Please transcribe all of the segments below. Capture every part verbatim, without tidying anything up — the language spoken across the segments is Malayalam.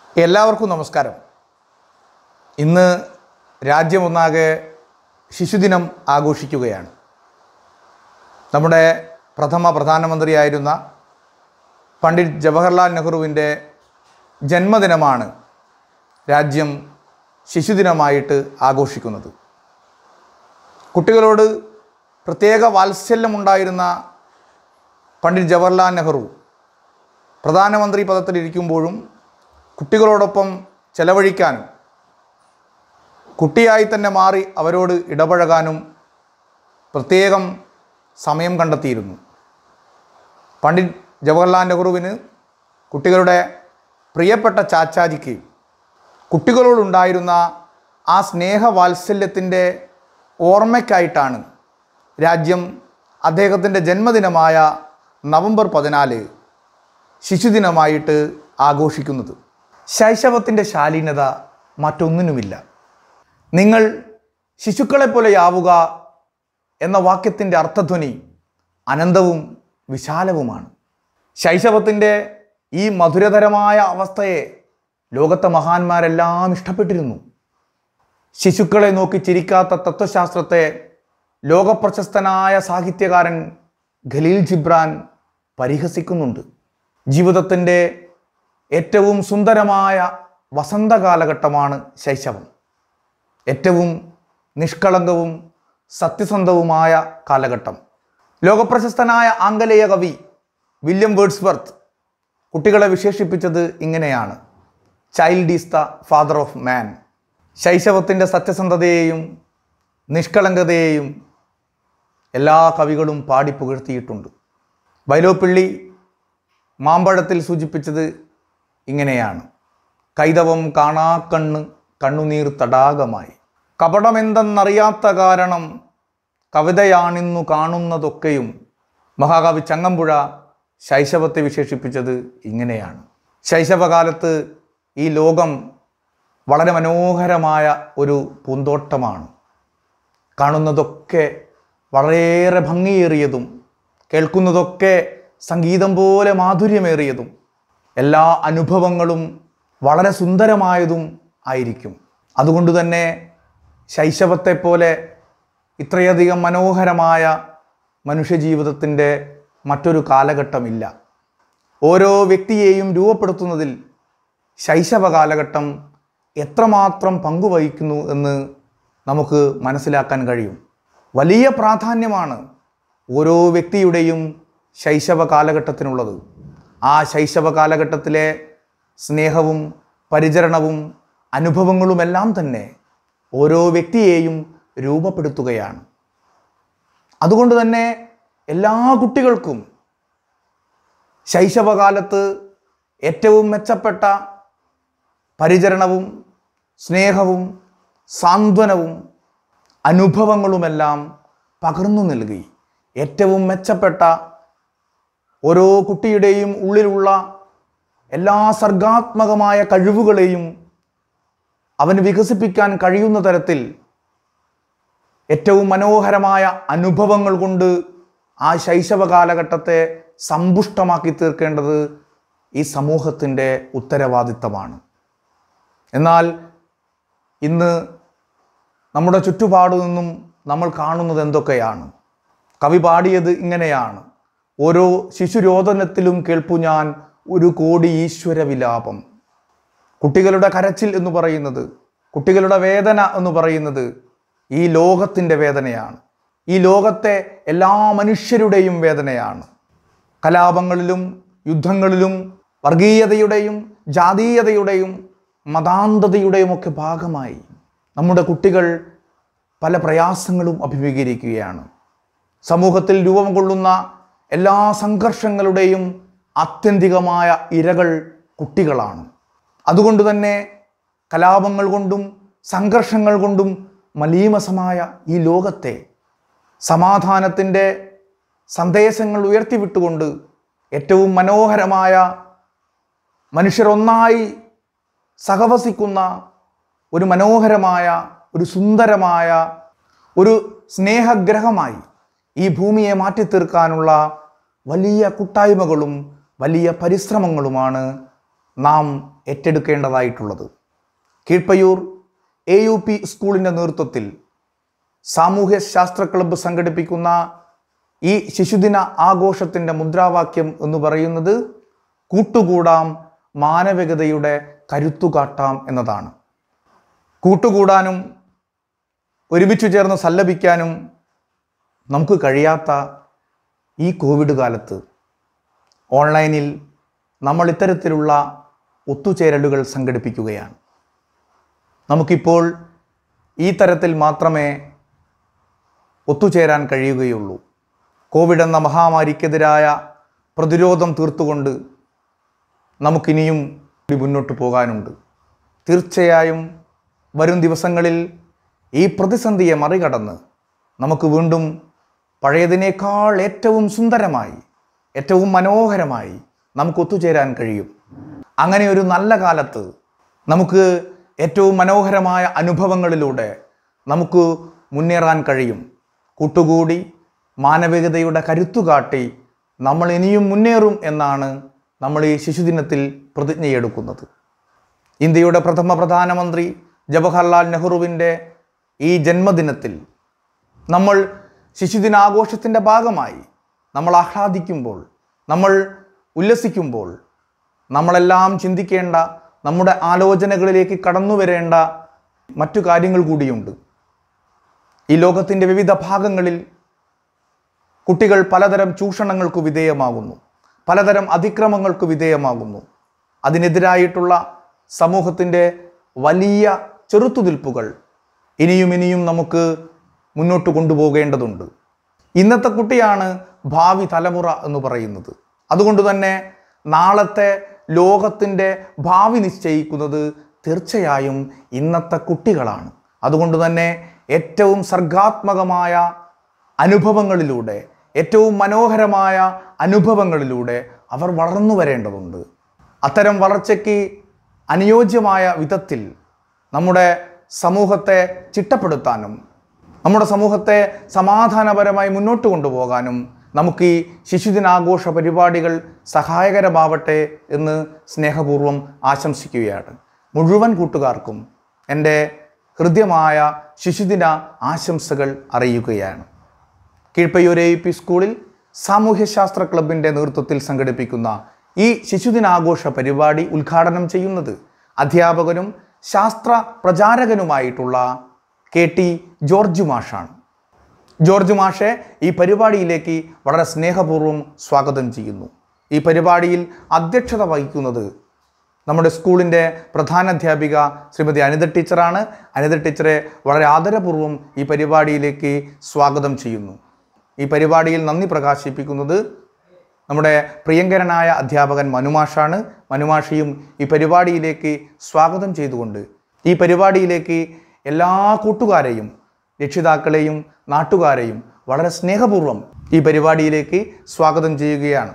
എല്ലാവർക്കും നമസ്കാരം. ഇന്ന് രാജ്യമൊന്നാകെ ശിശുദിനം ആഘോഷിക്കുകയാണ്. നമ്മുടെ പ്രഥമ പ്രധാനമന്ത്രിയായിരുന്ന പണ്ഡിറ്റ് ജവഹർലാൽ നെഹ്റുവിൻ്റെ ജന്മദിനമാണ് രാജ്യം ശിശുദിനമായിട്ട് ആഘോഷിക്കുന്നത്. കുട്ടികളോട് പ്രത്യേക വാത്സല്യമുണ്ടായിരുന്ന പണ്ഡിറ്റ് ജവഹർലാൽ നെഹ്റു പ്രധാനമന്ത്രി പദത്തിലിരിക്കുമ്പോഴും കുട്ടികളോടൊപ്പം ചെലവഴിക്കാനും കുട്ടിയായി തന്നെ മാറി അവരോട് ഇടപഴകാനും പ്രത്യേകം സമയം കണ്ടെത്തിയിരുന്നു. പണ്ഡിറ്റ് ജവഹർലാൽ നെഹ്റുവിന് കുട്ടികളുടെ പ്രിയപ്പെട്ട ചാച്ചാജിക്ക് കുട്ടികളോടുണ്ടായിരുന്ന ആ സ്നേഹവാത്സല്യത്തിൻ്റെ ഓർമ്മയ്ക്കായിട്ടാണ് രാജ്യം അദ്ദേഹത്തിൻ്റെ ജന്മദിനമായ നവംബർ പതിനാല് ശിശുദിനമായിട്ട് ആഘോഷിക്കുന്നത്. ശൈശവത്തിൻ്റെ ശാലീനത മറ്റൊന്നിനുമില്ല. നിങ്ങൾ ശിശുക്കളെപ്പോലെയാവുക എന്ന വാക്യത്തിൻ്റെ അർത്ഥധ്വനി അനന്തവും വിശാലവുമാണ്. ശൈശവത്തിൻ്റെ ഈ മധുരതരമായ അവസ്ഥയെ ലോകത്തെ മഹാന്മാരെല്ലാം ഇഷ്ടപ്പെട്ടിരുന്നു. ശിശുക്കളെ നോക്കി ചിരിക്കാത്ത തത്വശാസ്ത്രത്തെ ലോകപ്രശസ്തനായ സാഹിത്യകാരൻ ഖലീൽ ജിബ്രാൻ പരിഹസിക്കുന്നുണ്ട്. ജീവിതത്തിൻ്റെ ഏറ്റവും സുന്ദരമായ വസന്തകാലഘട്ടമാണ് ശൈശവം. ഏറ്റവും നിഷ്കളങ്കവും സത്യസന്ധവുമായ കാലഘട്ടം. ലോകപ്രശസ്തനായ ആംഗലേയ കവി വില്യം വേർഡ്സ്വർത്ത് കുട്ടികളെ വിശേഷിപ്പിച്ചത് ഇങ്ങനെയാണ്: child is the father of man. ശൈശവത്തിൻ്റെ സത്യസന്ധതയെയും നിഷ്കളങ്കതയെയും എല്ലാ കവികളും പാടി പുകഴ്ത്തിയിട്ടുണ്ട്. വൈലോപ്പിള്ളി മാമ്പഴത്തിൽ സൂചിപ്പിച്ചത് ഇങ്ങനെയാണ്: കൈതവം കാണാക്കണ്ണ് കണ്ണുനീർ തടാകമായി. കപടമെന്തെന്നറിയാത്ത കാരണം കവിതയാണിന്നു കാണുന്നതൊക്കെയും. മഹാകവി ചങ്ങമ്പുഴ ശൈശവത്തെ വിശേഷിപ്പിച്ചത് ഇങ്ങനെയാണ്. ശൈശവകാലത്ത് ഈ ലോകം വളരെ മനോഹരമായ ഒരു പൂന്തോട്ടമാണ്. കാണുന്നതൊക്കെ വളരെയേറെ ഭംഗിയേറിയതും കേൾക്കുന്നതൊക്കെ സംഗീതം പോലെ മാധുര്യമേറിയതും എല്ലാ അനുഭവങ്ങളും വളരെ സുന്ദരമായതും ആയിരിക്കും. അതുകൊണ്ട് തന്നെ ശൈശവത്തെ പോലെ ഇത്രയധികം മനോഹരമായ മനുഷ്യജീവിതത്തിൻ്റെ മറ്റൊരു കാലഘട്ടമില്ല. ഓരോ വ്യക്തിയെയും രൂപപ്പെടുത്തുന്നതിൽ ശൈശവ കാലഘട്ടം എത്രമാത്രം പങ്കുവഹിക്കുന്നു എന്ന് നമുക്ക് മനസ്സിലാക്കാൻ കഴിയും. വലിയ പ്രാധാന്യമാണ് ഓരോ വ്യക്തിയുടെയും ശൈശവ കാലഘട്ടത്തിനുള്ളത്. ആ ശൈശവ കാലഘട്ടത്തിലെ സ്നേഹവും പരിചരണവും അനുഭവങ്ങളുമെല്ലാം തന്നെ ഓരോ വ്യക്തിയെയും രൂപപ്പെടുത്തുകയാണ്. അതുകൊണ്ട് തന്നെ എല്ലാ കുട്ടികൾക്കും ശൈശവകാലത്ത് ഏറ്റവും മെച്ചപ്പെട്ട പരിചരണവും സ്നേഹവും സാന്ത്വനവും അനുഭവങ്ങളുമെല്ലാം പകർന്നു നൽകി ഏറ്റവും മെച്ചപ്പെട്ട ഓരോ കുട്ടിയുടെയും ഉള്ളിലുള്ള എല്ലാ സർഗാത്മകമായ കഴിവുകളെയും അവന് വികസിപ്പിക്കാൻ കഴിയുന്ന തരത്തിൽ ഏറ്റവും മനോഹരമായ അനുഭവങ്ങൾ കൊണ്ട് ആ ശൈശവ കാലഘട്ടത്തെ സമ്പുഷ്ടമാക്കി തീർക്കേണ്ടത് ഈ സമൂഹത്തിൻ്റെ ഉത്തരവാദിത്തമാണ്. എന്നാൽ ഇന്ന് നമ്മുടെ ചുറ്റുപാടു നിന്നും നമ്മൾ കാണുന്നത് എന്തൊക്കെയാണ്? കവി പാടിയത് ഇങ്ങനെയാണ്: ഓരോ ശിശുരോദനത്തിലും കേൾപ്പു ഞാൻ ഒരു കോടി ഈശ്വര വിലാപം. കുട്ടികളുടെ കരച്ചിൽ എന്ന് പറയുന്നത്, കുട്ടികളുടെ വേദന എന്ന് പറയുന്നത് ഈ ലോകത്തിൻ്റെ വേദനയാണ്. ഈ ലോകത്തെ എല്ലാ മനുഷ്യരുടെയും വേദനയാണ്. കലാപങ്ങളിലും യുദ്ധങ്ങളിലും വർഗീയതയുടെയും ജാതീയതയുടെയും മതാന്ധതയുടെയും ഒക്കെ ഭാഗമായി നമ്മുടെ കുട്ടികൾ പല പ്രയാസങ്ങളും അഭിമുഖീകരിക്കുകയാണ്. സമൂഹത്തിൽ രൂപം കൊള്ളുന്ന എല്ലാ സംഘർഷങ്ങളുടെയും ആത്യന്തികമായ ഇരകൾ കുട്ടികളാണ്. അതുകൊണ്ട് തന്നെ കലാപങ്ങൾ കൊണ്ടും സംഘർഷങ്ങൾ കൊണ്ടും മലീമസമായ ഈ ലോകത്തെ സമാധാനത്തിൻ്റെ സന്ദേശങ്ങൾ ഉയർത്തിവിട്ടുകൊണ്ട് ഏറ്റവും മനോഹരമായ മനുഷ്യരൊന്നായി സഹവസിക്കുന്ന ഒരു മനോഹരമായ ഒരു സുന്ദരമായ ഒരു സ്നേഹഗ്രഹമായി ഈ ഭൂമിയെ മാറ്റിത്തീർക്കാനുള്ള വലിയ കൂട്ടായ്മകളും വലിയ പരിശ്രമങ്ങളുമാണ് നാം ഏറ്റെടുക്കേണ്ടതായിട്ടുള്ളത്. കീഴ്പയ്യൂർ എ യു പി സ്കൂളിൻ്റെ നേതൃത്വത്തിൽ സാമൂഹ്യ ശാസ്ത്ര ക്ലബ്ബ് സംഘടിപ്പിക്കുന്ന ഈ ശിശുദിന ആഘോഷത്തിൻ്റെ മുദ്രാവാക്യം എന്ന് പറയുന്നത് കൂട്ടുകൂടാം, മാനവികതയുടെ കരുത്തുകാട്ടാം എന്നതാണ്. കൂട്ടുകൂടാനും ഒരുമിച്ചു ചേർന്ന് സല്ലപിക്കാനും നമുക്ക് കഴിയാത്ത ഈ കോവിഡ് കാലത്ത് ഓൺലൈനിൽ നമ്മൾ ഇത്തരത്തിലുള്ള ഒത്തുചേരലുകൾ സംഘടിപ്പിക്കുകയാണ്. നമുക്കിപ്പോൾ ഈ തരത്തിൽ മാത്രമേ ഒത്തുചേരാൻ കഴിയുകയുള്ളൂ. കോവിഡ് എന്ന മഹാമാരിക്കെതിരായ പ്രതിരോധം തീർത്തുകൊണ്ട് നമുക്കിനിയും മുന്നോട്ട് പോകാനുണ്ട്. തീർച്ചയായും വരും ദിവസങ്ങളിൽ ഈ പ്രതിസന്ധിയെ മറികടന്ന് നമുക്ക് വീണ്ടും പഴയതിനേക്കാൾ ഏറ്റവും സുന്ദരമായി, ഏറ്റവും മനോഹരമായി നമുക്ക് ഒത്തുചേരാൻ കഴിയും. അങ്ങനെ ഒരു നല്ല കാലത്ത് നമുക്ക് ഏറ്റവും മനോഹരമായ അനുഭവങ്ങളിലൂടെ നമുക്ക് മുന്നേറാൻ കഴിയും. കൂട്ടുകൂടി മാനവികതയുടെ കരുത്തുകാട്ടി നമ്മൾ ഇനിയും മുന്നേറും എന്നാണ് നമ്മൾ ഈ ശിശുദിനത്തിൽ പ്രതിജ്ഞയെടുക്കുന്നത്. ഇന്ത്യയുടെ പ്രഥമ പ്രധാനമന്ത്രി ജവഹർലാൽ നെഹ്റുവിൻ്റെ ഈ ജന്മദിനത്തിൽ നമ്മൾ ശിശുദിനാഘോഷത്തിൻ്റെ ഭാഗമായി നമ്മൾ ആഹ്ലാദിക്കുമ്പോൾ, നമ്മൾ ഉല്ലസിക്കുമ്പോൾ നമ്മളെല്ലാം ചിന്തിക്കേണ്ട, നമ്മുടെ ആലോചനകളിലേക്ക് കടന്നു വരേണ്ട മറ്റു കാര്യങ്ങൾ കൂടിയുണ്ട്. ഈ ലോകത്തിൻ്റെ വിവിധ ഭാഗങ്ങളിൽ കുട്ടികൾ പലതരം ചൂഷണങ്ങൾക്ക് വിധേയമാകുന്നു, പലതരം അതിക്രമങ്ങൾക്ക് വിധേയമാകുന്നു. അതിനെതിരായിട്ടുള്ള സമൂഹത്തിൻ്റെ വലിയ ചെറുത്തുനിൽപ്പുകൾ ഇനിയും ഇനിയും നമുക്ക് മുന്നോട്ട് കൊണ്ടുപോകേണ്ടതുണ്ട്. ഇന്നത്തെ കുട്ടിയാണ് ഭാവി തലമുറ എന്ന് പറയുന്നത്. അതുകൊണ്ട് തന്നെ നാളത്തെ ലോകത്തിൻ്റെ ഭാവി നിശ്ചയിക്കുന്നത് തീർച്ചയായും ഇന്നത്തെ കുട്ടികളാണ്. അതുകൊണ്ട് തന്നെ ഏറ്റവും സർഗാത്മകമായ അനുഭവങ്ങളിലൂടെ, ഏറ്റവും മനോഹരമായ അനുഭവങ്ങളിലൂടെ അവർ വളർന്നു വരേണ്ടതുണ്ട്. അത്തരം വളർച്ചയ്ക്ക് അനുയോജ്യമായ വിധത്തിൽ നമ്മുടെ സമൂഹത്തെ ചിട്ടപ്പെടുത്താനും നമ്മുടെ സമൂഹത്തെ സമാധാനപരമായി മുന്നോട്ട് കൊണ്ടുപോകാനും നമുക്ക് ഈ ശിശുദിനാഘോഷ പരിപാടികൾ സഹായകരമാവട്ടെ എന്ന് സ്നേഹപൂർവ്വം ആശംസിക്കുകയാണ്. മുഴുവൻ കൂട്ടുകാർക്കും എൻ്റെ ഹൃദ്യമായ ശിശുദിന ആശംസകൾ അറിയിക്കുകയാണ്. കീഴ്പയ്യൂർ എ യു പി സ്കൂളിൽ സാമൂഹ്യശാസ്ത്ര ക്ലബിൻ്റെ നേതൃത്വത്തിൽ സംഘടിപ്പിക്കുന്ന ഈ ശിശുദിനാഘോഷ പരിപാടി ഉദ്ഘാടനം ചെയ്യുന്നത് അധ്യാപകനും ശാസ്ത്ര പ്രചാരകനുമായിട്ടുള്ള കെ ടി ജോർജ് മാഷാണ്. ജോർജ് മാഷെ ഈ പരിപാടിയിലേക്ക് വളരെ സ്നേഹപൂർവ്വം സ്വാഗതം ചെയ്യുന്നു. ഈ പരിപാടിയിൽ അധ്യക്ഷത വഹിക്കുന്നത് നമ്മുടെ സ്കൂളിൻ്റെ പ്രധാനാധ്യാപിക ശ്രീമതി അനിത ടീച്ചറാണ്. അനിത ടീച്ചറെ വളരെ ആദരപൂർവ്വം ഈ പരിപാടിയിലേക്ക് സ്വാഗതം ചെയ്യുന്നു. ഈ പരിപാടിയിൽ നന്ദി പ്രകാശിപ്പിക്കുന്നത് നമ്മുടെ പ്രിയങ്കരനായ അധ്യാപകൻ മനുമാഷാണ്. മനുമാഷയും ഈ പരിപാടിയിലേക്ക് സ്വാഗതം ചെയ്തുകൊണ്ട് ഈ പരിപാടിയിലേക്ക് എല്ലാ കൂട്ടുകാരെയും രക്ഷിതാക്കളെയും നാട്ടുകാരെയും വളരെ സ്നേഹപൂർവ്വം ഈ പരിപാടിയിലേക്ക് സ്വാഗതം ചെയ്യുകയാണ്.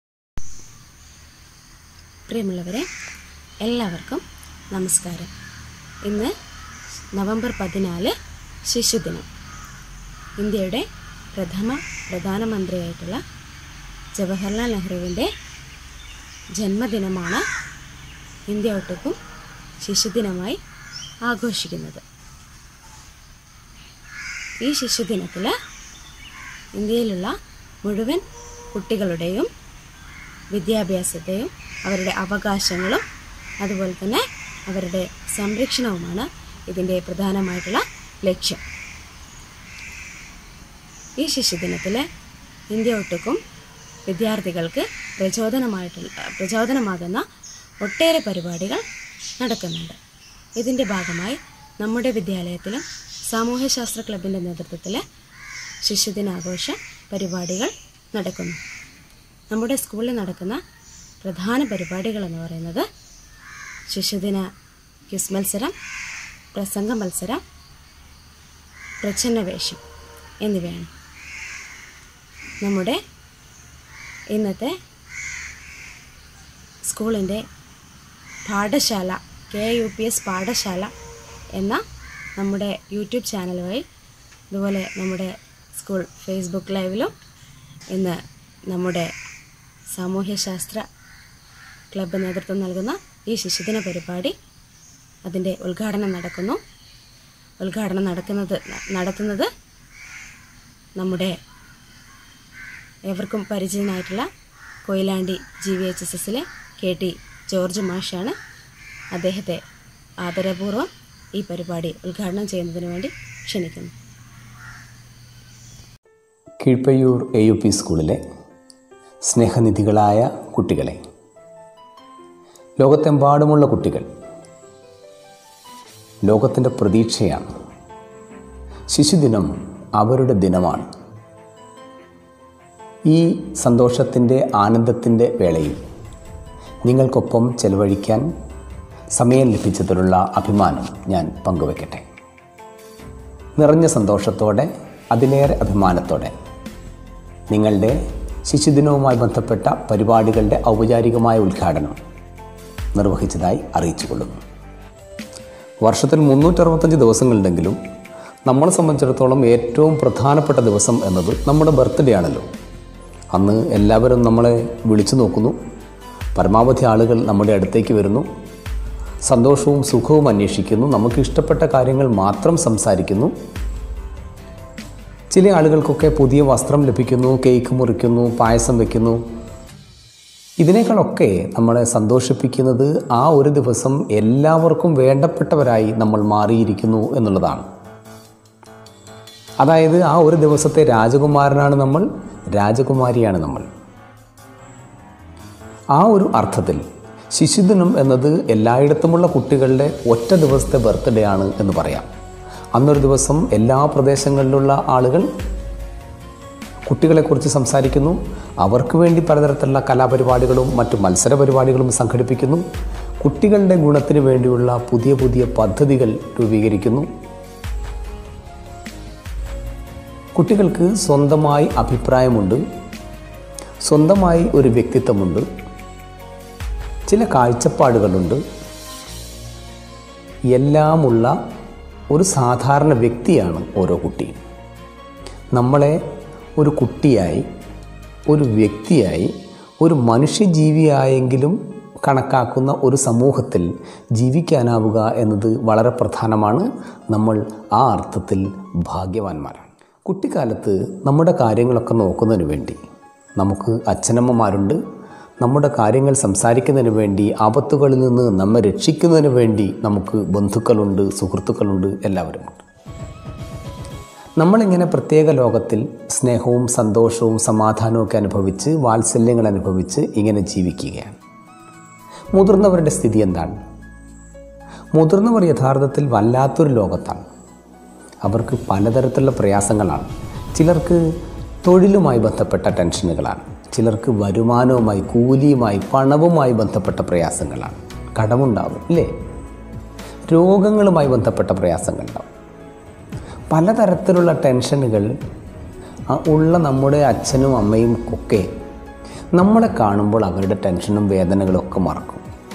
പ്രിയമുള്ളവരെ, എല്ലാവർക്കും നമസ്കാരം. ഇന്ന് നവംബർ പതിനാല് ശിശുദിനം. ഇന്ത്യയുടെ പ്രഥമ പ്രധാനമന്ത്രിയായിട്ടുള്ള ജവഹർലാൽ നെഹ്റുവിൻ്റെ ജന്മദിനമാണ് ഇന്ത്യ ഒട്ടുക്കും ശിശുദിനമായി ആഘോഷിക്കുന്നത്. ഈ ശിശുദിനത്തിൽ ഇന്ത്യയിലുള്ള മുഴുവൻ കുട്ടികളുടെയും വിദ്യാഭ്യാസത്തെയും അവരുടെ അവകാശങ്ങളും അതുപോലെ തന്നെ അവരുടെ സംരക്ഷണവുമാണ് ഇതിൻ്റെ പ്രധാനമായിട്ടുള്ള ലക്ഷ്യം. ഈ ശിശുദിനത്തിൽ ഇന്ത്യ ഒട്ടുക്കും വിദ്യാർത്ഥികൾക്ക് പ്രചോദനമായിട്ടുള്ള പ്രചോദനമാകുന്ന ഒട്ടേറെ പരിപാടികൾ നടക്കുന്നുണ്ട്. ഇതിൻ്റെ ഭാഗമായി നമ്മുടെ വിദ്യാലയത്തിലും സാമൂഹ്യശാസ്ത്ര ക്ലബിൻ്റെ നേതൃത്വത്തിൽ ശിശുദിനാഘോഷ പരിപാടികൾ നടക്കുന്നു. നമ്മുടെ സ്കൂളിൽ നടക്കുന്ന പ്രധാന പരിപാടികൾ എന്ന് പറയുന്നത് ശിശുദിന ക്വിസ് മത്സരം, പ്രസംഗ മത്സരം, പ്രച്ഛന്നവേഷം എന്നിവയാണ്. നമ്മുടെ ഇന്നത്തെ സ്കൂളിൻ്റെ പാഠശാല, കെ യു പി എസ് പാഠശാല എന്ന നമ്മുടെ യൂട്യൂബ് ചാനൽ വഴി, അതുപോലെ നമ്മുടെ സ്കൂൾ ഫേസ്ബുക്ക് ലൈവിലും ഇന്ന് നമ്മുടെ സാമൂഹ്യശാസ്ത്ര ക്ലബ്ബ് നേതൃത്വം നൽകുന്ന ഈ ശിശുദിന പരിപാടി അതിൻ്റെ ഉദ്ഘാടനം നടക്കുന്നു. ഉദ്ഘാടനം നടക്കുന്നത് നടത്തുന്നത് നമ്മുടെ ഏവർക്കും പരിചിതനായിട്ടുള്ള Koyilandy G V H S എസിലെ കെ ടി ജോർജ് മാഷാണ്. അദ്ദേഹത്തെ ആദരപൂർവ്വം ഈ പരിപാടി ഉദ്ഘാടനം ചെയ്യുന്നതിന് വേണ്ടി ക്ഷണിക്കുന്നു. കീഴ്പയ്യൂർ എ യു പി സ്കൂളിലെ സ്നേഹനിധികളായ കുട്ടികളെ, ലോകത്തെമ്പാടുമുള്ള കുട്ടികൾ ലോകത്തിൻ്റെ പ്രതീക്ഷയാണ്. ശിശുദിനം അവരുടെ ദിനമാണ്. ഈ സന്തോഷത്തിൻ്റെ ആനന്ദത്തിൻ്റെ വേളയിൽ നിങ്ങൾക്കൊപ്പം ചെലവഴിക്കാൻ സമയം ലഭിച്ചതിലുള്ള അഭിമാനം ഞാൻ പങ്കുവയ്ക്കട്ടെ. നിറഞ്ഞ സന്തോഷത്തോടെ, അതിലേറെ അഭിമാനത്തോടെ നിങ്ങളുടെ ശിശുദിനവുമായി ബന്ധപ്പെട്ട പരിപാടികളുടെ ഔപചാരികമായ ഉദ്ഘാടനം നിർവഹിച്ചതായി അറിയിച്ചുകൊള്ളുന്നു. വർഷത്തിൽ മുന്നൂറ്ററുപത്തഞ്ച് ദിവസങ്ങളുണ്ടെങ്കിലും നമ്മളെ സംബന്ധിച്ചിടത്തോളം ഏറ്റവും പ്രധാനപ്പെട്ട ദിവസം എന്നത് നമ്മുടെ ബർത്ത്ഡേ ആണല്ലോ. അന്ന് എല്ലാവരും നമ്മളെ വിളിച്ചു നോക്കുന്നു, പരമാവധി ആളുകൾ നമ്മുടെ അടുത്തേക്ക് വരുന്നു, സന്തോഷവും സുഖവും അന്വേഷിക്കുന്നു, നമുക്ക് ഇഷ്ടപ്പെട്ട കാര്യങ്ങൾ മാത്രം സംസാരിക്കുന്നു. ചില ആളുകൾക്കൊക്കെ പുതിയ വസ്ത്രം ലഭിക്കുന്നു, കേക്ക് മുറിക്കുന്നു, പായസം വയ്ക്കുന്നു. ഇതിനേക്കാളൊക്കെ നമ്മളെ സന്തോഷിപ്പിക്കുന്നത് ആ ഒരു ദിവസം എല്ലാവർക്കും വേണ്ടപ്പെട്ടവരായി നമ്മൾ മാറിയിരിക്കുന്നു എന്നുള്ളതാണ്. അതായത് ആ ഒരു ദിവസത്തെ രാജകുമാരനാണ് നമ്മൾ, രാജകുമാരിയാണ് നമ്മൾ. ആ ഒരു അർത്ഥത്തിൽ ശിശുദിനം എന്നത് എല്ലായിടത്തുമുള്ള കുട്ടികളുടെ ഒറ്റ ദിവസത്തെ ബർത്ത്ഡേ ആണ് എന്ന് പറയാം. അന്നൊരു ദിവസം എല്ലാ പ്രദേശങ്ങളിലുള്ള ആളുകൾ കുട്ടികളെക്കുറിച്ച് സംസാരിക്കുന്നു. അവർക്ക് വേണ്ടി പലതരത്തിലുള്ള കലാപരിപാടികളും മറ്റു മത്സര പരിപാടികളും സംഘടിപ്പിക്കുന്നു. കുട്ടികളുടെ ഗുണത്തിന് വേണ്ടിയുള്ള പുതിയ പുതിയ പദ്ധതികൾ രൂപീകരിക്കുന്നു. കുട്ടികൾക്ക് സ്വന്തമായി അഭിപ്രായമുണ്ട്, സ്വന്തമായി ഒരു വ്യക്തിത്വമുണ്ട്, ചില കാഴ്ചപ്പാടുകളുണ്ട്. എല്ലാമുള്ള ഒരു സാധാരണ വ്യക്തിയാണ് ഓരോ കുട്ടിയും. നമ്മളെ ഒരു കുട്ടിയായി, ഒരു വ്യക്തിയായി, ഒരു മനുഷ്യജീവിയായെങ്കിലും കണക്കാക്കുന്ന ഒരു സമൂഹത്തിൽ ജീവിക്കാനാവുക എന്നത് വളരെ പ്രധാനമാണ്. നമ്മൾ ആ അർത്ഥത്തിൽ ഭാഗ്യവാന്മാരാണ്. കുട്ടിക്കാലത്ത് നമ്മുടെ കാര്യങ്ങളൊക്കെ നോക്കുന്നതിന് വേണ്ടി നമുക്ക് അച്ഛനമ്മമാരുണ്ട്. നമ്മുടെ കാര്യങ്ങൾ സംസാരിക്കുന്നതിന് വേണ്ടി, ആപത്തുകളിൽ നിന്ന് നമ്മെ രക്ഷിക്കുന്നതിന് വേണ്ടി നമുക്ക് ബന്ധുക്കളുണ്ട്, സുഹൃത്തുക്കളുണ്ട്, എല്ലാവരുമുണ്ട്. നമ്മളിങ്ങനെ പ്രത്യേക ലോകത്തിൽ സ്നേഹവും സന്തോഷവും സമാധാനവും ഒക്കെ അനുഭവിച്ച്, വാത്സല്യങ്ങൾ അനുഭവിച്ച് ഇങ്ങനെ ജീവിക്കുകയാണ്. മുതിർന്നവരുടെ സ്ഥിതി എന്താണ്? മുതിർന്നവർ യഥാർത്ഥത്തിൽ വല്ലാത്തൊരു ലോകത്താണ്. അവർക്ക് പലതരത്തിലുള്ള പ്രയാസങ്ങളാണ്. ചിലർക്ക് തൊഴിലുമായി ബന്ധപ്പെട്ട ടെൻഷനുകളാണ്, ചിലർക്ക് വരുമാനവുമായി, കൂലിയുമായി, പണവുമായി ബന്ധപ്പെട്ട പ്രയാസങ്ങളാണ്. കടമുണ്ടാവും, അല്ലേ? രോഗങ്ങളുമായി ബന്ധപ്പെട്ട പ്രയാസങ്ങളുണ്ടാവും. പലതരത്തിലുള്ള ടെൻഷനുകൾ ഉള്ള നമ്മുടെ അച്ഛനും അമ്മയും ഒക്കെ നമ്മളെ കാണുമ്പോൾ അവരുടെ ടെൻഷനും വേദനകളും ഒക്കെ മറക്കും.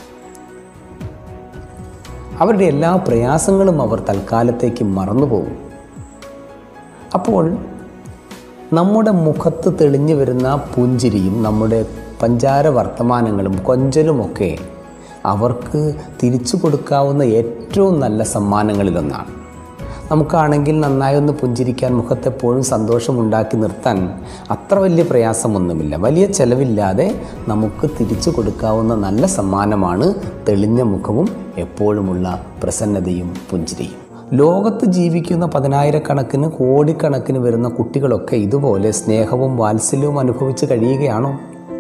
അവരുടെ എല്ലാ പ്രയാസങ്ങളും അവർ തൽക്കാലത്തേക്ക് മറന്നുപോകും. അപ്പോൾ നമ്മുടെ മുഖത്ത് തെളിഞ്ഞു വരുന്ന പുഞ്ചിരിയും നമ്മുടെ പഞ്ചാര വർത്തമാനങ്ങളും കൊഞ്ചലുമൊക്കെ അവർക്ക് തിരിച്ചു കൊടുക്കാവുന്ന ഏറ്റവും നല്ല സമ്മാനങ്ങളിലൊന്നാണ്. നമുക്കാണെങ്കിൽ നന്നായി ഒന്ന് പുഞ്ചിരിക്കാൻ, മുഖത്തെപ്പോഴും സന്തോഷമുണ്ടാക്കി നിർത്താൻ അത്ര വലിയ പ്രയാസമൊന്നുമില്ല. വലിയ ചെലവില്ലാതെ നമുക്ക് തിരിച്ചു കൊടുക്കാവുന്ന നല്ല സമ്മാനമാണ് തെളിഞ്ഞ മുഖവും എപ്പോഴുമുള്ള പ്രസന്നതയും പുഞ്ചിരിയും. ലോകത്ത് ജീവിക്കുന്ന പതിനായിരക്കണക്കിന് കോടിക്കണക്കിന് വരുന്ന കുട്ടികളൊക്കെ ഇതുപോലെ സ്നേഹവും വാത്സല്യവും അനുഭവിച്ച് കഴിയുകയാണോ?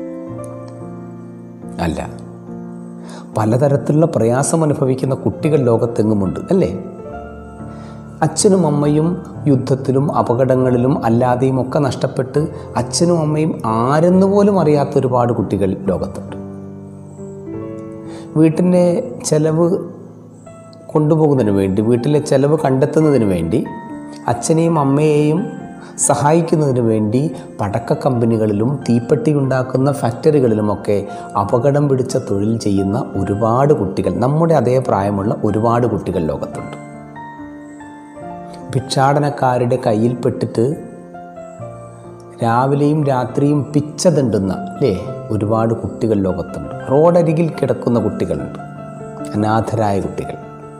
അല്ല. പലതരത്തിലുള്ള പ്രയാസം അനുഭവിക്കുന്ന കുട്ടികൾ ലോകത്തെങ്ങുമുണ്ട്, അല്ലേ? അച്ഛനും അമ്മയും യുദ്ധത്തിലും അപകടങ്ങളിലും അല്ലാതെയും ഒക്കെ നഷ്ടപ്പെട്ട് അച്ഛനും അമ്മയും ആരെന്ന് പോലും അറിയാത്ത ഒരുപാട് കുട്ടികൾ ലോകത്തുണ്ട്. വീട്ടിൻ്റെ ചെലവ് കൊണ്ടുപോകുന്നതിന് വേണ്ടി, വീട്ടിലെ ചെലവ് കണ്ടെത്തുന്നതിന് വേണ്ടി അച്ഛനെയും അമ്മയെയും സഹായിക്കുന്നതിന് വേണ്ടി പടക്ക കമ്പനികളിലും തീപ്പെട്ടി ഉണ്ടാക്കുന്ന ഫാക്ടറികളിലുമൊക്കെ അപകടം പിടിച്ച തൊഴിൽ ചെയ്യുന്ന ഒരുപാട് കുട്ടികൾ, നമ്മുടെ അതേ പ്രായമുള്ള ഒരുപാട് കുട്ടികൾ ലോകത്തുണ്ട്. ഭിക്ഷാടനക്കാരുടെ കയ്യിൽപ്പെട്ടിട്ട് രാവിലെയും രാത്രിയും പിച്ച തിണ്ടുന്ന അല്ലേ ഒരുപാട് കുട്ടികൾ ലോകത്തുണ്ട്. റോഡരികിൽ കിടക്കുന്ന കുട്ടികളുണ്ട്, അനാഥരായ കുട്ടികൾ.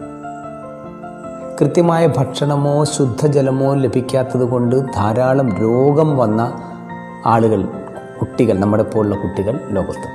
കൃത്യമായ ഭക്ഷണമോ ശുദ്ധജലമോ ലഭിക്കാത്തത് കൊണ്ട് ധാരാളം രോഗം വന്ന ആളുകൾ, കുട്ടികൾ, നമ്മുടെ പോലുള്ള കുട്ടികൾ ലോകത്തുണ്ട്.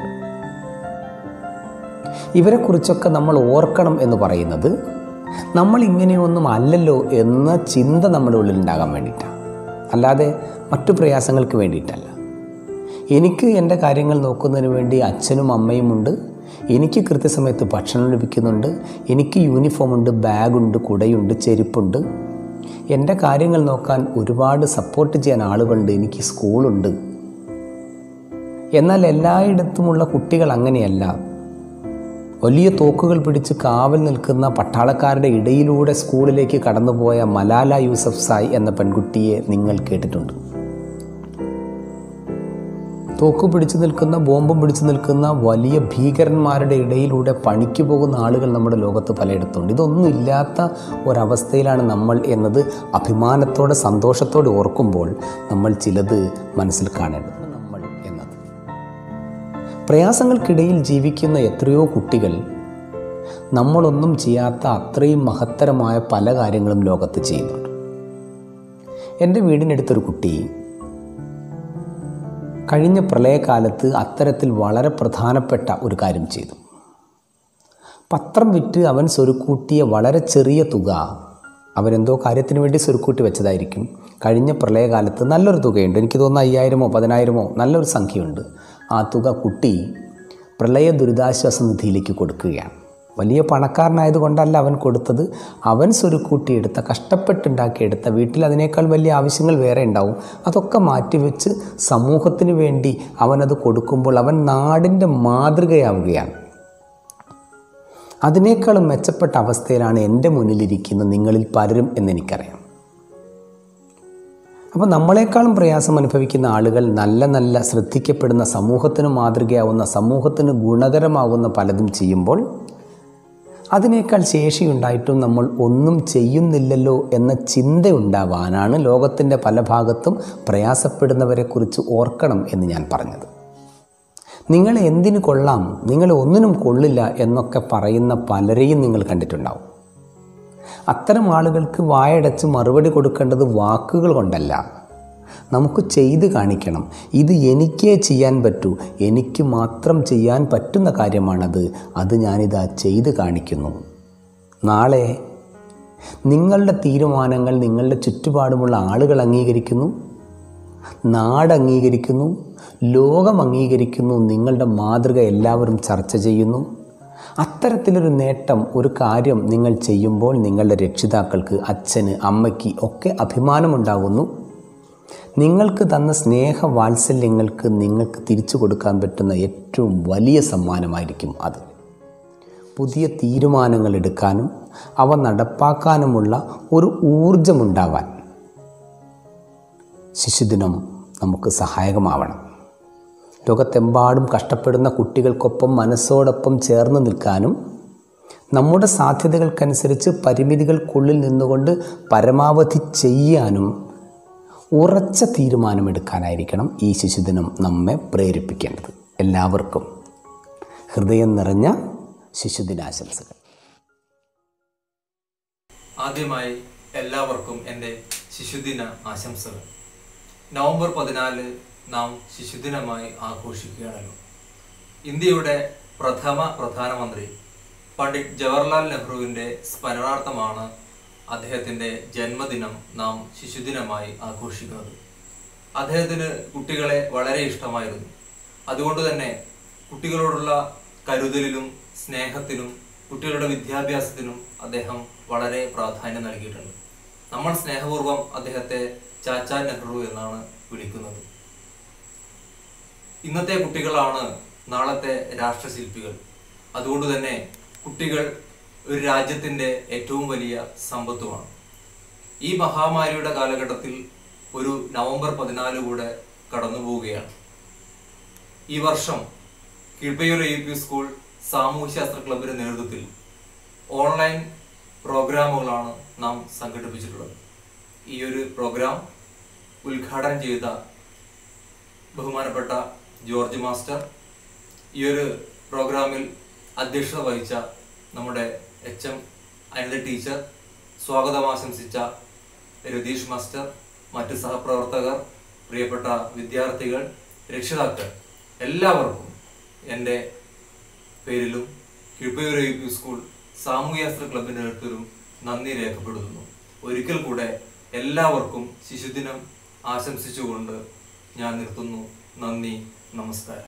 ഇവരെക്കുറിച്ചൊക്കെ നമ്മൾ ഓർക്കണം എന്ന് പറയുന്നത് നമ്മൾ ഇങ്ങനെയൊന്നും അല്ലല്ലോ എന്ന ചിന്ത നമ്മുടെ ഉള്ളിൽ ഉണ്ടാകാൻ വേണ്ടിയിട്ടാണ്, അല്ലാതെ മറ്റു പ്രയാസങ്ങൾക്ക് വേണ്ടിയിട്ടല്ല. എനിക്ക് എൻ്റെ കാര്യങ്ങൾ നോക്കുന്നതിന് വേണ്ടി അച്ഛനും അമ്മയും ഉണ്ട്. എനിക്ക് കൃത്യസമയത്ത് ഭക്ഷണം ലഭിക്കുന്നുണ്ട്. എനിക്ക് യൂണിഫോമുണ്ട്, ബാഗുണ്ട്, കുടയുണ്ട്, ചെരുപ്പുണ്ട്. എൻ്റെ കാര്യങ്ങൾ നോക്കാൻ ഒരുപാട് സപ്പോർട്ട് ചെയ്യാൻ ആളുകളുണ്ട്. എനിക്ക് സ്കൂളുണ്ട്. എന്നാൽ എല്ലായിടത്തുമുള്ള കുട്ടികൾ അങ്ങനെയല്ല. വലിയ തോക്കുകൾ പിടിച്ച് കാവൽ നിൽക്കുന്ന പട്ടാളക്കാരുടെ ഇടയിലൂടെ സ്കൂളിലേക്ക് കടന്നുപോയ മലാല യൂസഫ്സായി എന്ന പെൺകുട്ടിയെ നിങ്ങൾ കേട്ടിട്ടുണ്ട്. തോക്ക് പിടിച്ചു നിൽക്കുന്ന, ബോംബും പിടിച്ചു നിൽക്കുന്ന വലിയ ഭീകരന്മാരുടെ ഇടയിലൂടെ പണിക്ക് പോകുന്ന ആളുകൾ നമ്മുടെ ലോകത്ത് പലയിടത്തുണ്ട്. ഇതൊന്നും ഇല്ലാത്ത ഒരവസ്ഥയിലാണ് നമ്മൾ എന്നത് അഭിമാനത്തോടെ സന്തോഷത്തോടെ ഓർക്കുമ്പോൾ നമ്മൾ ചിലത് മനസ്സിൽ കാണേണ്ടത്. നമ്മൾ എന്നത് പ്രയാസങ്ങൾക്കിടയിൽ ജീവിക്കുന്ന എത്രയോ കുട്ടികൾ നമ്മളൊന്നും ചെയ്യാത്ത അത്രയും മഹത്തരമായ പല കാര്യങ്ങളും ലോകത്ത് ചെയ്യുന്നുണ്ട്. എൻ്റെ വീടിനടുത്തൊരു കുട്ടി കഴിഞ്ഞ പ്രളയകാലത്ത് അത്തരത്തിൽ വളരെ പ്രധാനപ്പെട്ട ഒരു കാര്യം ചെയ്തു. പത്രം വിറ്റ് അവൻ സ്വരുക്കൂട്ടിയ വളരെ ചെറിയ തുക, അവനെന്തോ കാര്യത്തിന് വേണ്ടി സ്വരുക്കൂട്ടി വെച്ചതായിരിക്കും. കഴിഞ്ഞ പ്രളയകാലത്ത് നല്ലൊരു തുകയുണ്ട്, എനിക്ക് തോന്നുന്നു അയ്യായിരമോ പതിനായിരമോ നല്ലൊരു സംഖ്യയുണ്ട്. ആ തുക കുട്ടി പ്രളയ ദുരിതാശ്വാസ നിധിയിലേക്ക് കൊടുക്കുകയാണ്. വലിയ പണക്കാരനായതുകൊണ്ടല്ല അവൻ കൊടുത്തത്. അവൻ സ്വരുക്കൂട്ടിയെടുത്ത, കഷ്ടപ്പെട്ടുണ്ടാക്കിയെടുത്ത, വീട്ടിൽ അതിനേക്കാൾ വലിയ ആവശ്യങ്ങൾ വേറെ ഉണ്ടാവും, അതൊക്കെ മാറ്റിവെച്ച് സമൂഹത്തിന് വേണ്ടി അവനത് കൊടുക്കുമ്പോൾ അവൻ നാടിൻ്റെ മാതൃകയാവുകയാണ്. അതിനേക്കാളും മെച്ചപ്പെട്ട അവസ്ഥയിലാണ് എൻ്റെ മുന്നിലിരിക്കുന്ന നിങ്ങളിൽ പലരും എന്നെനിക്കറിയാം. അപ്പോൾ നമ്മളെക്കാളും പ്രയാസം അനുഭവിക്കുന്ന ആളുകൾ നല്ല നല്ല ശ്രദ്ധിക്കപ്പെടുന്ന, സമൂഹത്തിന് മാതൃകയാവുന്ന, സമൂഹത്തിന് ഗുണകരമാകുന്ന പലതും ചെയ്യുമ്പോൾ അതിനേക്കാൾ ശേഷിയുണ്ടായിട്ടും നമ്മൾ ഒന്നും ചെയ്യുന്നില്ലല്ലോ എന്ന ചിന്ത ഉണ്ടാവാനാണ് ലോകത്തിൻ്റെ പല ഭാഗത്തും പ്രയാസപ്പെടുന്നവരെക്കുറിച്ച് ഓർക്കണം എന്ന് ഞാൻ പറഞ്ഞത്. നിങ്ങളെ എന്തിനു കൊള്ളാം, നിങ്ങളെ ഒന്നിനും കൊള്ളില്ല എന്നൊക്കെ പറയുന്ന പലരെയും നിങ്ങൾ കണ്ടിട്ടുണ്ടാവും. അത്തരം ആളുകൾക്ക് വായടച്ച് മറുപടി കൊടുക്കേണ്ടത് വാക്കുകൾ കൊണ്ടല്ല, നമുക്ക് ചെയ്ത് കാണിക്കണം. ഇത് എനിക്കേ ചെയ്യാൻ പറ്റൂ, എനിക്ക് മാത്രം ചെയ്യാൻ പറ്റുന്ന കാര്യമാണത്, അത് ഞാനിതാ ചെയ്ത് കാണിക്കുന്നു. നാളെ നിങ്ങളുടെ തീരുമാനങ്ങൾ നിങ്ങളുടെ ചുറ്റുപാടുമുള്ള ആളുകൾ അംഗീകരിക്കുന്നു, നാട് അംഗീകരിക്കുന്നു, ലോകം അംഗീകരിക്കുന്നു, നിങ്ങളുടെ മാതൃക എല്ലാവരും ചർച്ച ചെയ്യുന്നു. അത്തരത്തിലൊരു നേട്ടം, ഒരു കാര്യം നിങ്ങൾ ചെയ്യുമ്പോൾ നിങ്ങളുടെ രക്ഷിതാക്കൾക്ക്, അച്ഛന്, അമ്മയ്ക്ക് ഒക്കെ അഭിമാനമുണ്ടാകുന്നു. നിങ്ങൾക്ക് തന്ന സ്നേഹവാത്സല്യങ്ങൾക്ക് നിങ്ങൾക്ക് തിരിച്ചു കൊടുക്കാൻ പറ്റുന്ന ഏറ്റവും വലിയ സമ്മാനമായിരിക്കും അത്. പുതിയ തീരുമാനങ്ങൾ എടുക്കാനും അവ നടപ്പാക്കാനുമുള്ള ഒരു ഊർജമുണ്ടാവാൻ ശിശുദിനം നമുക്ക് സഹായകമാവണം. ലോകത്തെമ്പാടും കഷ്ടപ്പെടുന്ന കുട്ടികൾക്കൊപ്പം മനസ്സോടൊപ്പം ചേർന്ന് നിൽക്കാനും നമ്മുടെ സാധ്യതകൾക്കനുസരിച്ച് പരിമിതികൾക്കുള്ളിൽ നിന്നുകൊണ്ട് പരമാവധി ചെയ്യാനും ഉറച്ച തീരുമാനമെടുക്കാനായിരിക്കണം ഈ ശിശുദിനം നമ്മെ പ്രേരിപ്പിക്കേണ്ടത്. എല്ലാവർക്കും ഹൃദയം നിറഞ്ഞ ശിശുദിനാശംസകൾ. ആദ്യമായി എല്ലാവർക്കും എൻ്റെ ശിശുദിന ആശംസകൾ. നവംബർ പതിനാല് നാം ശിശുദിനമായി ആഘോഷിക്കുകയാണല്ലോ. ഇന്ത്യയുടെ പ്രഥമ പ്രധാനമന്ത്രി പണ്ഡിറ്റ് ജവഹർലാൽ നെഹ്റുവിൻ്റെ സ്മരണാർത്ഥമാണ് അദ്ദേഹത്തിൻ്റെ ജന്മദിനം നാം ശിശുദിനമായി ആഘോഷിക്കുന്നത്. അദ്ദേഹത്തിന് കുട്ടികളെ വളരെ ഇഷ്ടമായിരുന്നു. അതുകൊണ്ട് തന്നെ കുട്ടികളോടുള്ള കരുതലിലും സ്നേഹത്തിനും കുട്ടികളുടെ വിദ്യാഭ്യാസത്തിനും അദ്ദേഹം വളരെ പ്രാധാന്യം നൽകിയിട്ടുണ്ട്. നമ്മൾ സ്നേഹപൂർവ്വം അദ്ദേഹത്തെ ചാച്ചാ നെഹ്റു എന്നാണ് വിളിക്കുന്നത്. ഇന്നത്തെ കുട്ടികളാണ് നാളത്തെ രാഷ്ട്രശില്പികൾ. അതുകൊണ്ട് തന്നെ കുട്ടികൾ ഒരു രാജ്യത്തിൻ്റെ ഏറ്റവും വലിയ സമ്പത്തുമാണ്. ഈ മഹാമാരിയുടെ കാലഘട്ടത്തിൽ ഒരു നവംബർ പതിനാല് കൂടെ കടന്നു പോവുകയാണ്. ഈ വർഷം Keezhpayyur A U P school സാമൂഹ്യശാസ്ത്ര ക്ലബിന്റെ നേതൃത്വത്തിൽ ഓൺലൈൻ പ്രോഗ്രാമുകളാണ് നാം സംഘടിപ്പിച്ചിട്ടുള്ളത്. ഈ ഒരു പ്രോഗ്രാം ഉദ്ഘാടനം ചെയ്ത ബഹുമാനപ്പെട്ട ജോർജ് മാസ്റ്റർ, ഈ ഒരു പ്രോഗ്രാമിൽ അധ്യക്ഷത വഹിച്ച നമ്മുടെ എച്ച് എം അനിത ടീച്ചർ, സ്വാഗതം ആശംസിച്ച രതീഷ് മാസ്റ്റർ, മറ്റ് സഹപ്രവർത്തകർ, പ്രിയപ്പെട്ട വിദ്യാർത്ഥികൾ, രക്ഷിതാക്കൾ, എല്ലാവർക്കും എൻ്റെ പേരിലും കീഴ്പയ്യൂർ യു പി സ്കൂൾ സാമൂഹ്യശാസ്ത്ര ക്ലബിൻ്റെ നേതൃത്വത്തിലും നന്ദി രേഖപ്പെടുത്തുന്നു. ഒരിക്കൽ കൂടെ എല്ലാവർക്കും ശിശുദിനം ആശംസിച്ചുകൊണ്ട് ഞാൻ നിർത്തുന്നു. നന്ദി, നമസ്കാരം.